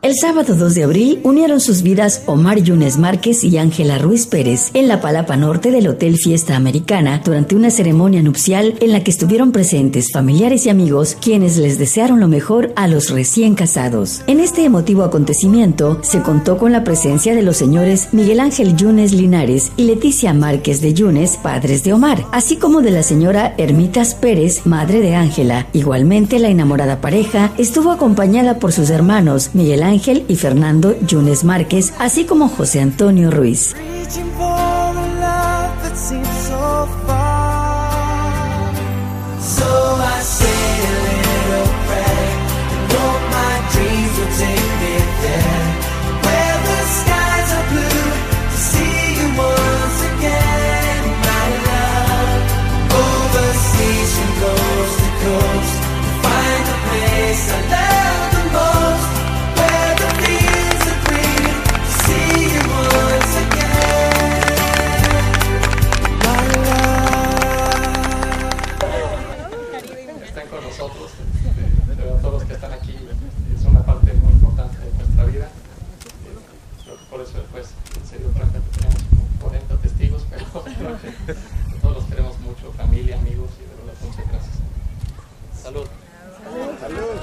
El sábado 2 de abril unieron sus vidas Omar Yunes Márquez y Ángela Ruiz Pérez en la palapa norte del Hotel Fiesta Americana durante una ceremonia nupcial en la que estuvieron presentes familiares y amigos quienes les desearon lo mejor a los recién casados. En este emotivo acontecimiento se contó con la presencia de los señores Miguel Ángel Yunes Linares y Leticia Márquez de Yunes, padres de Omar, así como de la señora Hermitas Pérez, madre de Ángela. Igualmente, la enamorada pareja estuvo acompañada por sus hermanos Miguel Ángel y Fernando Yunes Márquez, así como José Antonio Ruiz. Pero a todos los que están aquí es una parte muy importante de nuestra vida. Creo que por eso pues en serio Franca tenemos como 40 testigos, pero creo que todos los queremos mucho, familia, amigos, y de verdad muchas gracias. Salud. Salud.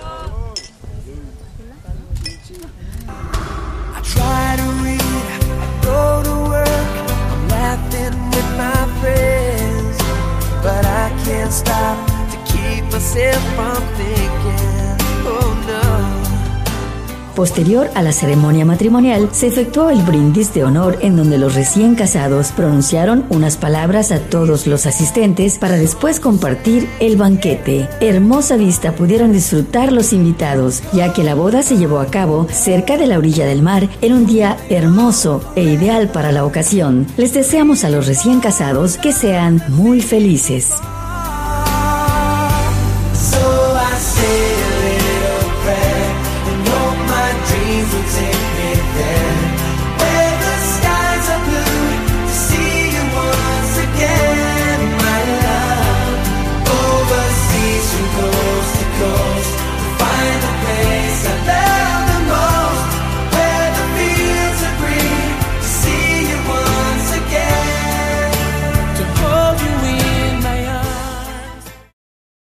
I try to read, I go to work, I'm laughing with my friends, but I can't stop keep myself from thinking, oh no. Posterior a la ceremonia matrimonial, se efectuó el brindis de honor en donde los recién casados pronunciaron unas palabras a todos los asistentes para después compartir el banquete. Hermosa vista pudieron disfrutar los invitados, ya que la boda se llevó a cabo cerca de la orilla del mar en un día hermoso e ideal para la ocasión. Les deseamos a los recién casados que sean muy felices.